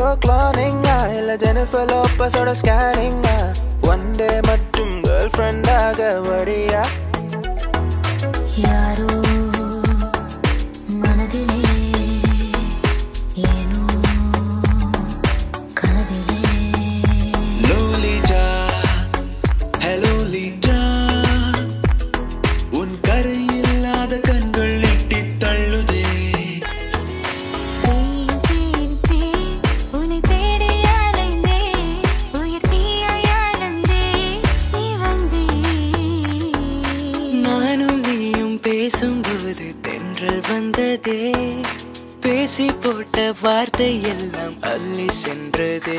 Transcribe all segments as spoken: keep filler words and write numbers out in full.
cloning illa Jennifer Lopez oda scanning one day mattum girlfriend aga variya yaro manadile eno kanadile Lolita hello Lita un kariyillada kangal netti tallude பேசும்போது தென்றல் வந்ததே பேசி போட்ட வார்த்தை எல்லாம் அள்ளி சென்றதே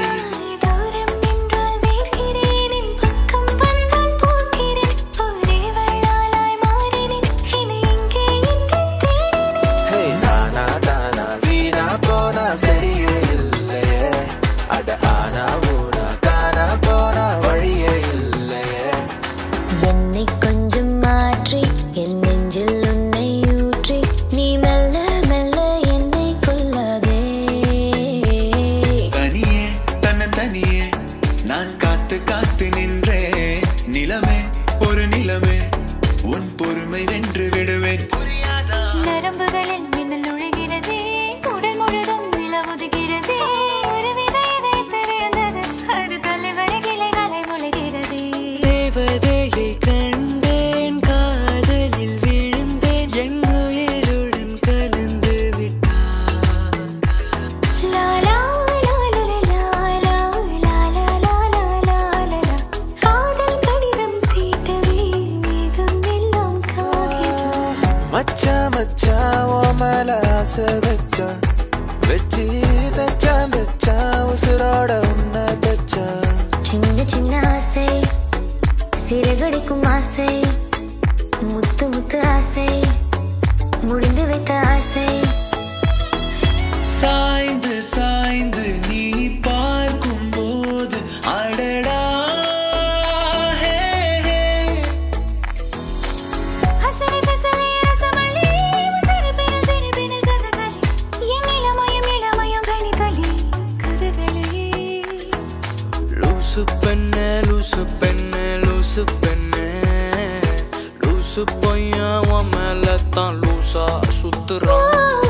நான் காத்து காத்து நின்றே நிலமே ஒரு நிலமே உன் பொறுமை வென்று விடுவேன் புரியாதா நரம்புகளில் மின்னல் நுழைகிறதே உடல் முழுதும் நிலவுதுகிறதே ஒரு விதை இதை தெரிந்தது அது தலைவரை கிளைகளை முளைகிறதே தேவதையை கண்டேன் காதலில் விழுந்தேன் என் உயிருடன் கலந்து விட்டான் லாலா மச்சா மச்சா ஓ மேல ஆசை வச்சா வச்சி தச்சா தச்சா உசுரோட உன்னை தச்சா சின்ன சின்ன ஆசை சிறகடிக்கும் ஆசை முத்து முத்து ஆசை முடிந்து வைத்த ஆசை சாய்ந்து சாய்ந்து நீ பார்க்கும் போது அடடா லூசு பெண்ணே லூசு பெண்ணே லூசு பெண்ணே லூசு பையன் உன் மேல தான் லூசா சுத்துறான்